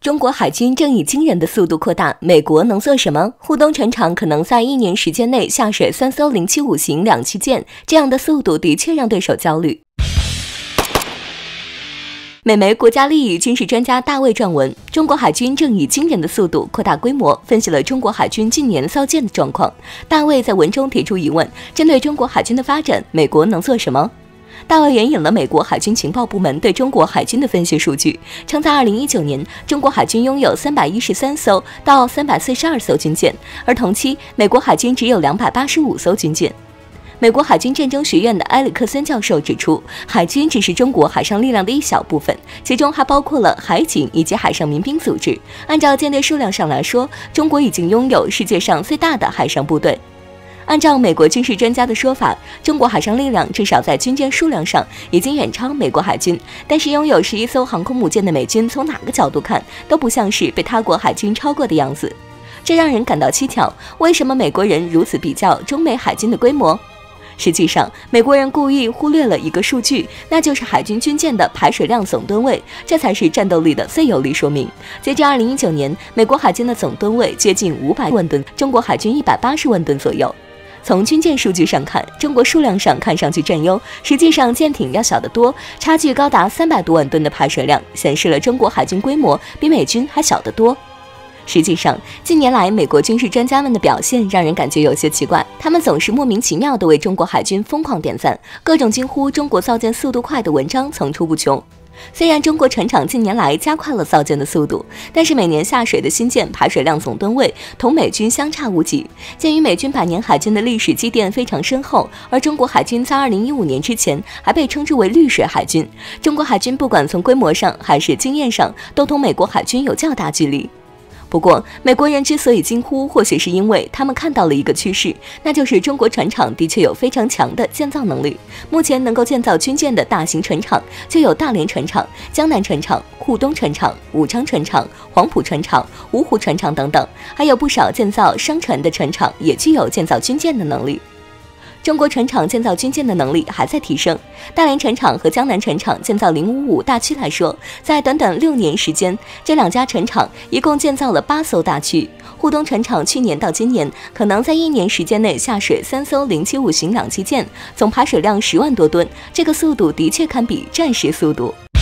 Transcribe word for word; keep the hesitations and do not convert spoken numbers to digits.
中国海军正以惊人的速度扩大，美国能做什么？沪东船厂可能在一年时间内下水三艘零七五型两栖舰，这样的速度的确让对手焦虑。美媒国家利益军事专家大卫撰文，中国海军正以惊人的速度扩大规模，分析了中国海军近年造舰的状况。大卫在文中提出疑问：针对中国海军的发展，美国能做什么？大卫援引了美国海军情报部门对中国海军的分析数据，称在二零一九年，中国海军拥有三百一十三艘到三百四十二艘军舰，而同期美国海军只有两百八十五艘军舰。美国海军战争学院的埃里克森教授指出，海军只是中国海上力量的一小部分，其中还包括了海警以及海上民兵组织。按照舰队数量上来说，中国已经拥有世界上最大的海上部队。按照美国军事专家的说法，中国海上力量至少在军舰数量上已经远超美国海军，但是拥有十一艘航空母舰的美军，从哪个角度看都不像是被他国海军超过的样子，这让人感到蹊跷。为什么美国人如此比较中美海军的规模？实际上，美国人故意忽略了一个数据，那就是海军军舰的排水量总吨位，这才是战斗力的最有力说明。截至二零一九年，美国海军的总吨位接近五百万吨，中国海军一百八十万吨左右。从军舰数据上看，中国数量上看上去占优，实际上舰艇要小得多，差距高达三百多万吨的排水量，显示了中国海军规模比美军还小得多。实际上，近年来美国军事专家们的表现让人感觉有些奇怪，他们总是莫名其妙地为中国海军疯狂点赞，各种惊呼中国造舰速度快的文章层出不穷。虽然中国船厂近年来加快了造舰的速度，但是每年下水的新舰排水量总吨位同美军相差无几。鉴于美军百年海军的历史积淀非常深厚，而中国海军在二零一五年之前还被称之为绿水海军，中国海军不管从规模上还是经验上，都同美国海军有较大距离。不过，美国人之所以惊呼，或许是因为他们看到了一个趋势，那就是中国船厂的确有非常强的建造能力。目前能够建造军舰的大型船厂就有大连船厂、江南船厂、沪东船厂、武昌船厂、黄埔船厂、芜湖船厂等等，还有不少建造商船的船厂也具有建造军舰的能力。中国船厂建造军舰的能力还在提升，大连船厂和江南船厂建造零五五大驱来说，在短短六年时间，这两家船厂一共建造了八艘大驱。沪东船厂去年到今年可能在一年时间内下水三艘零七五型两栖舰，总排水量十万多吨，这个速度的确堪比战时速度。